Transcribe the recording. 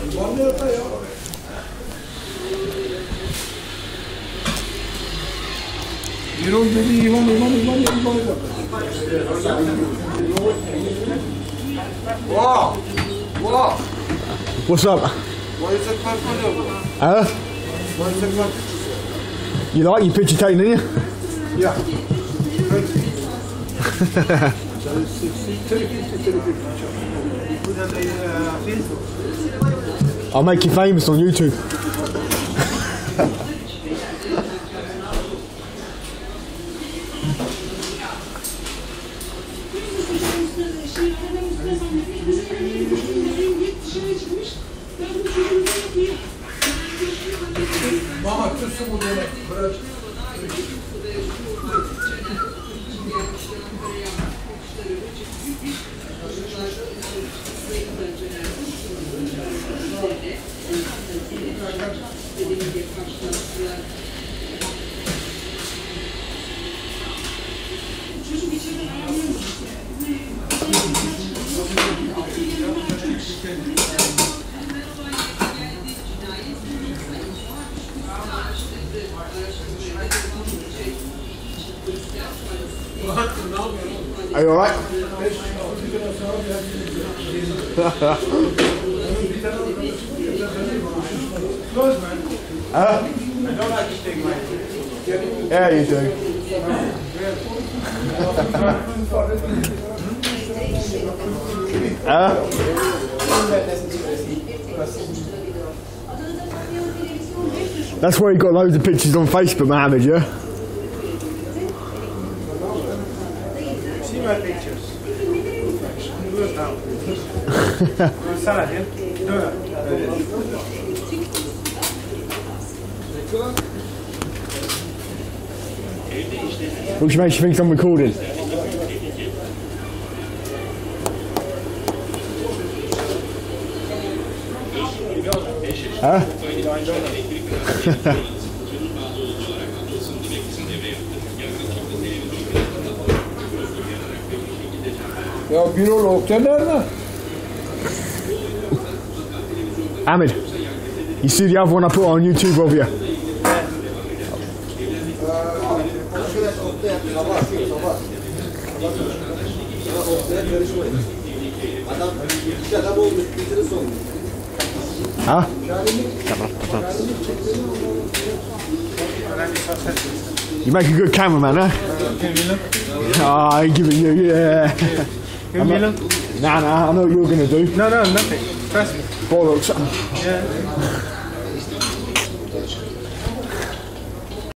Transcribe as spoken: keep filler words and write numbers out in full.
Hero dedi Ivan Ivan Ivan Ivan. Wow! Wow! What's up? Why is it purple? Huh? Why is it purple? You like your picture taken, didn't you? Yeah. I'll make you famous on YouTube. Mama tutsun bu demek. Bırak. Are you alright? Huh? Yeah, you do. Huh? That's where he got loads of pictures on Facebook, Mohammed, yeah? See my pictures. Do it now. Sana gel. Which makes you think I'm recording? Huh? Ya Birol Oktay nerede? Ahmed, you see the other one I put on YouTube of you? Huh? You make a good cameraman, huh? Oh, I give it you, yeah. Give me look. Nah, nah, I know what you're going to do. No, no, nothing. Trust me. Bollocks. Yeah.